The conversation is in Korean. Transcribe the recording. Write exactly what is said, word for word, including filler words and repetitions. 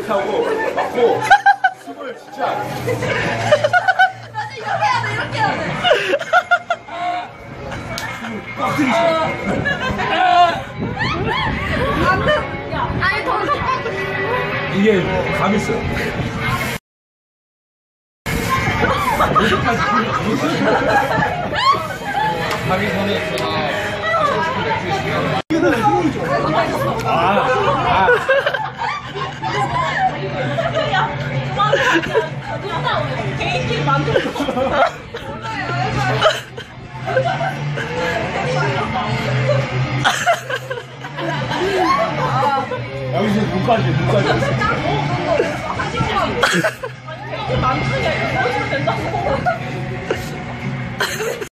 이렇게 하고 맞고 숨을 진짜. 맞아 이렇게 해야 돼 이렇게 해야 돼. 꽉 들이쉬. 안 돼. 야, 아니 더 섞어. 이게 감 있어요. 감이 전에 제가 마시고 싶은 맥주 있으면 이거는 힘이 좀. 아, 아. 개인끼리 만들어. 여기서 눈까지 눈까지. 아니, 만드는 게 아니라 보여주면 된다고.